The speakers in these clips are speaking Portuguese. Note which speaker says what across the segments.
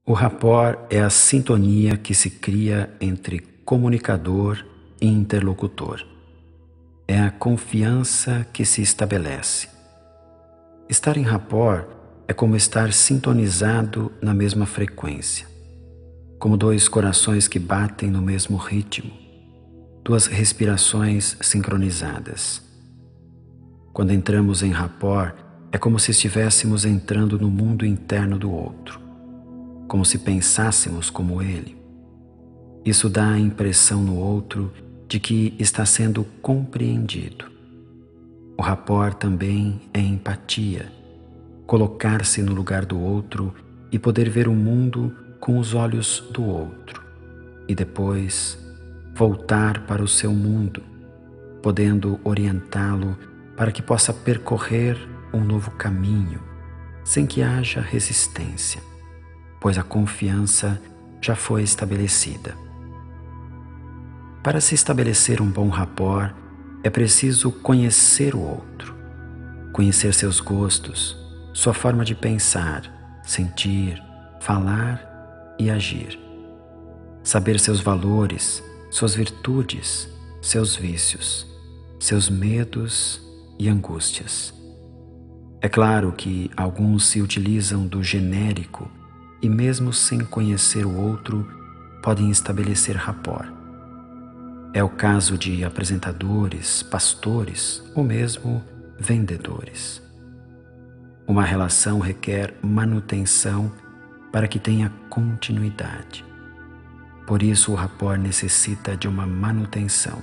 Speaker 1: O rapport é a sintonia que se cria entre comunicador e interlocutor. É a confiança que se estabelece. Estar em rapport é como estar sintonizado na mesma frequência, como dois corações que batem no mesmo ritmo, duas respirações sincronizadas. Quando entramos em rapport, é como se estivéssemos entrando no mundo interno do outro, como se pensássemos como ele. Isso dá a impressão no outro de que está sendo compreendido. O rapport também é empatia, colocar-se no lugar do outro e poder ver o mundo com os olhos do outro, e depois voltar para o seu mundo, podendo orientá-lo para que possa percorrer um novo caminho, sem que haja resistência, pois a confiança já foi estabelecida. Para se estabelecer um bom rapport, é preciso conhecer o outro, conhecer seus gostos, sua forma de pensar, sentir, falar e agir, saber seus valores, suas virtudes, seus vícios, seus medos e angústias. É claro que alguns se utilizam do genérico e mesmo sem conhecer o outro, podem estabelecer rapport. É o caso de apresentadores, pastores ou mesmo vendedores. Uma relação requer manutenção para que tenha continuidade. Por isso, o rapport necessita de uma manutenção.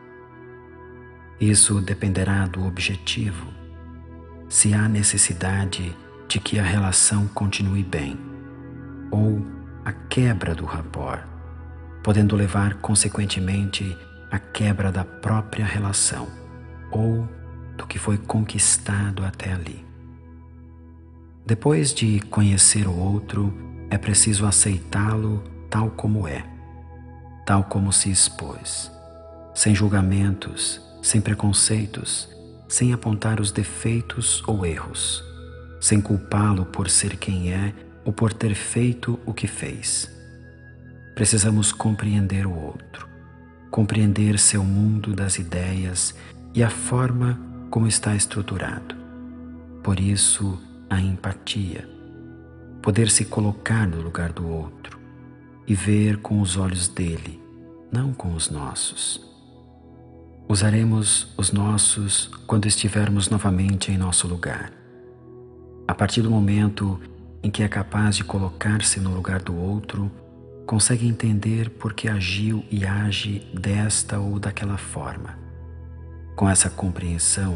Speaker 1: Isso dependerá do objetivo, se há necessidade de que a relação continue bem, ou a quebra do rapport, podendo levar consequentemente à quebra da própria relação ou do que foi conquistado até ali. Depois de conhecer o outro, é preciso aceitá-lo tal como é, tal como se expôs, sem julgamentos, sem preconceitos, sem apontar os defeitos ou erros, sem culpá-lo por ser quem é ou por ter feito o que fez. Precisamos compreender o outro, compreender seu mundo das ideias e a forma como está estruturado. Por isso, a empatia, poder se colocar no lugar do outro e ver com os olhos dele, não com os nossos. Usaremos os nossos quando estivermos novamente em nosso lugar. A partir do momento em que é capaz de colocar-se no lugar do outro, consegue entender por que agiu e age desta ou daquela forma. Com essa compreensão,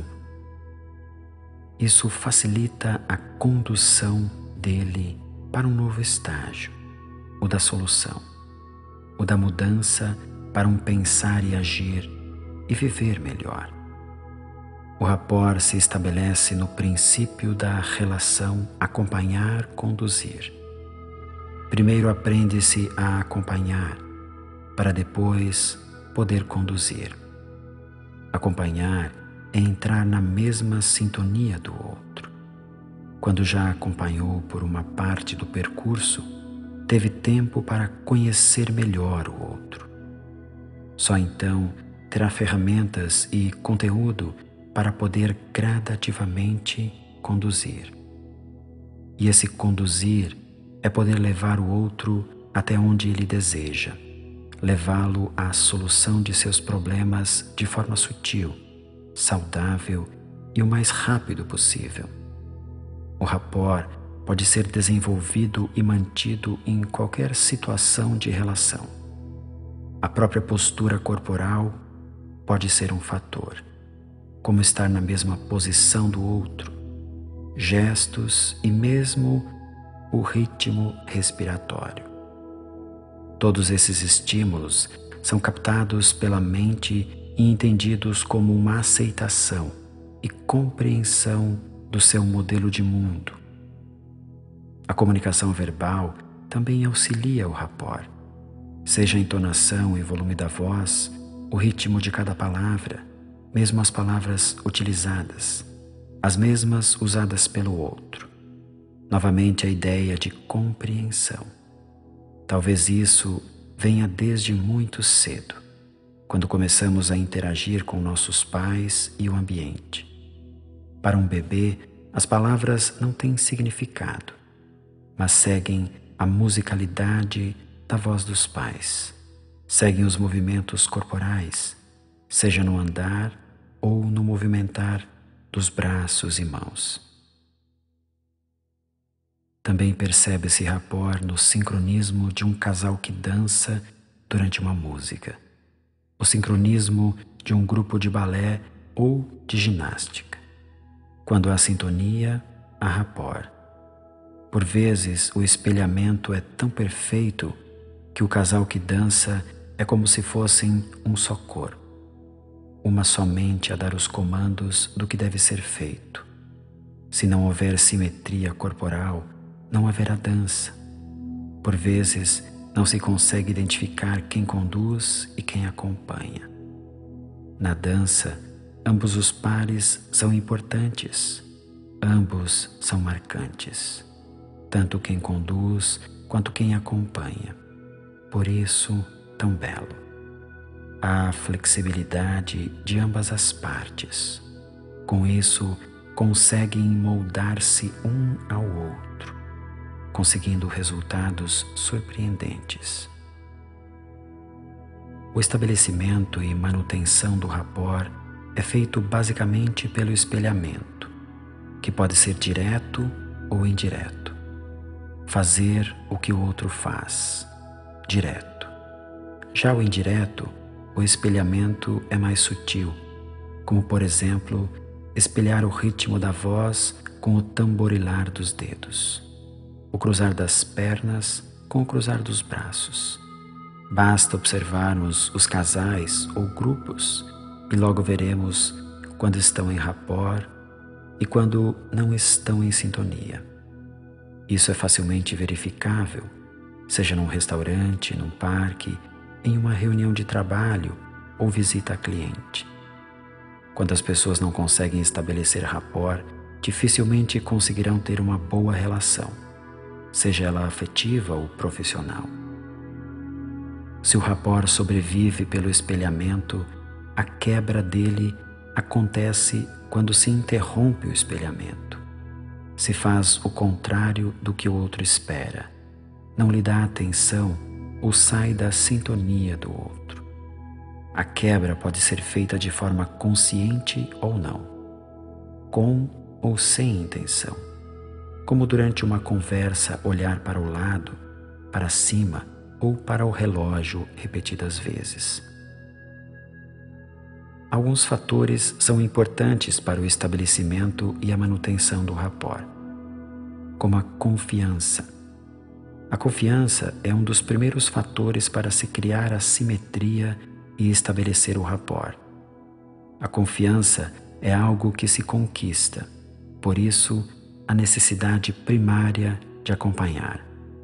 Speaker 1: isso facilita a condução dele para um novo estágio, o da solução, o da mudança para um pensar e agir e viver melhor. O rapport se estabelece no princípio da relação acompanhar-conduzir. Primeiro aprende-se a acompanhar, para depois poder conduzir. Acompanhar é entrar na mesma sintonia do outro. Quando já acompanhou por uma parte do percurso, teve tempo para conhecer melhor o outro. Só então terá ferramentas e conteúdo para poder gradativamente conduzir. E esse conduzir é poder levar o outro até onde ele deseja, levá-lo à solução de seus problemas de forma sutil, saudável e o mais rápido possível. O rapport pode ser desenvolvido e mantido em qualquer situação de relação. A própria postura corporal pode ser um fator, como estar na mesma posição do outro, gestos e mesmo o ritmo respiratório. Todos esses estímulos são captados pela mente e entendidos como uma aceitação e compreensão do seu modelo de mundo. A comunicação verbal também auxilia o rapport, seja a entonação e volume da voz, o ritmo de cada palavra, mesmo as palavras utilizadas, as mesmas usadas pelo outro. Novamente a ideia de compreensão. Talvez isso venha desde muito cedo, quando começamos a interagir com nossos pais e o ambiente. Para um bebê, as palavras não têm significado, mas seguem a musicalidade da voz dos pais, seguem os movimentos corporais, seja no andar ou no movimentar dos braços e mãos. Também percebe-se rapport no sincronismo de um casal que dança durante uma música, o sincronismo de um grupo de balé ou de ginástica. Quando há sintonia, há rapport. Por vezes, o espelhamento é tão perfeito que o casal que dança é como se fossem um só corpo, uma só mente a dar os comandos do que deve ser feito. Se não houver simetria corporal, não haverá dança. Por vezes, não se consegue identificar quem conduz e quem acompanha. Na dança, ambos os pares são importantes, ambos são marcantes, tanto quem conduz quanto quem acompanha. Por isso, tão belo. Há flexibilidade de ambas as partes. Com isso, conseguem moldar-se um ao outro, conseguindo resultados surpreendentes. O estabelecimento e manutenção do rapport é feito basicamente pelo espelhamento, que pode ser direto ou indireto. Fazer o que o outro faz, direto. Já o indireto, o espelhamento é mais sutil, como por exemplo, espelhar o ritmo da voz com o tamborilar dos dedos, o cruzar das pernas com o cruzar dos braços. Basta observarmos os casais ou grupos e logo veremos quando estão em rapport e quando não estão em sintonia. Isso é facilmente verificável, seja num restaurante, num parque, em uma reunião de trabalho ou visita a cliente. Quando as pessoas não conseguem estabelecer rapport, dificilmente conseguirão ter uma boa relação, seja ela afetiva ou profissional. Se o rapport sobrevive pelo espelhamento, a quebra dele acontece quando se interrompe o espelhamento. Se faz o contrário do que o outro espera, não lhe dá atenção ou sai da sintonia do outro. A quebra pode ser feita de forma consciente ou não, com ou sem intenção, como durante uma conversa olhar para o lado, para cima ou para o relógio repetidas vezes. Alguns fatores são importantes para o estabelecimento e a manutenção do rapport, como a confiança. A confiança é um dos primeiros fatores para se criar a simetria e estabelecer o rapport. A confiança é algo que se conquista, por isso, a necessidade primária de acompanhar.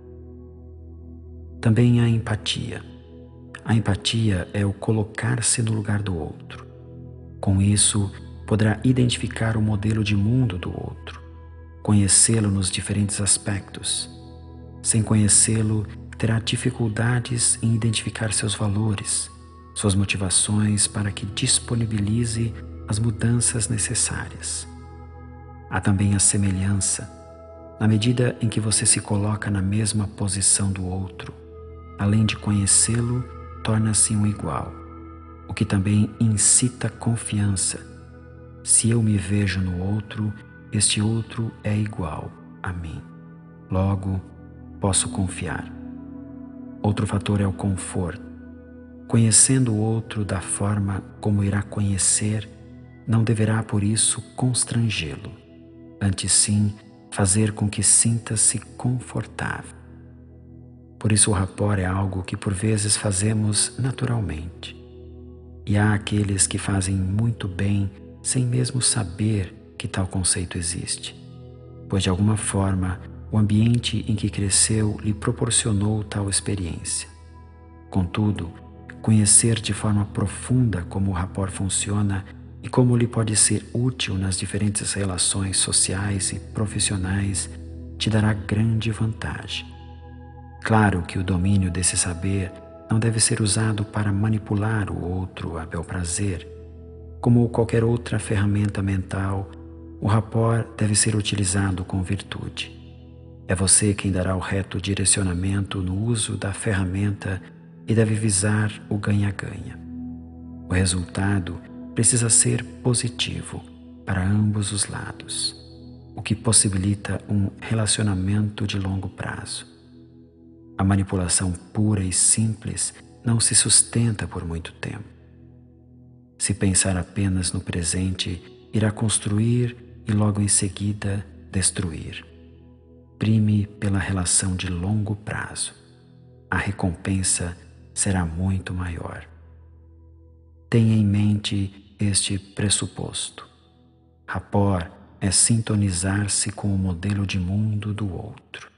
Speaker 1: Também há empatia. A empatia é o colocar-se no lugar do outro. Com isso, poderá identificar o modelo de mundo do outro, conhecê-lo nos diferentes aspectos. Sem conhecê-lo, terá dificuldades em identificar seus valores, suas motivações para que disponibilize as mudanças necessárias. Há também a semelhança, na medida em que você se coloca na mesma posição do outro. Além de conhecê-lo, torna-se um igual, o que também incita confiança. Se eu me vejo no outro, este outro é igual a mim. Logo, posso confiar. Outro fator é o conforto. Conhecendo o outro da forma como irá conhecer, não deverá por isso constrangê-lo, antes sim fazer com que sinta-se confortável. Por isso o rapport é algo que por vezes fazemos naturalmente. E há aqueles que fazem muito bem sem mesmo saber que tal conceito existe, pois de alguma forma o ambiente em que cresceu lhe proporcionou tal experiência. Contudo, conhecer de forma profunda como o rapport funciona e como lhe pode ser útil nas diferentes relações sociais e profissionais te dará grande vantagem. Claro que o domínio desse saber não deve ser usado para manipular o outro a bel prazer. Como qualquer outra ferramenta mental, o rapport deve ser utilizado com virtude. É você quem dará o reto direcionamento no uso da ferramenta e deve visar o ganha-ganha. O resultado precisa ser positivo para ambos os lados, o que possibilita um relacionamento de longo prazo. A manipulação pura e simples não se sustenta por muito tempo. Se pensar apenas no presente, irá construir e logo em seguida destruir. Prime pela relação de longo prazo. A recompensa será muito maior. Tenha em mente este pressuposto. Rapport é sintonizar-se com o modelo de mundo do outro.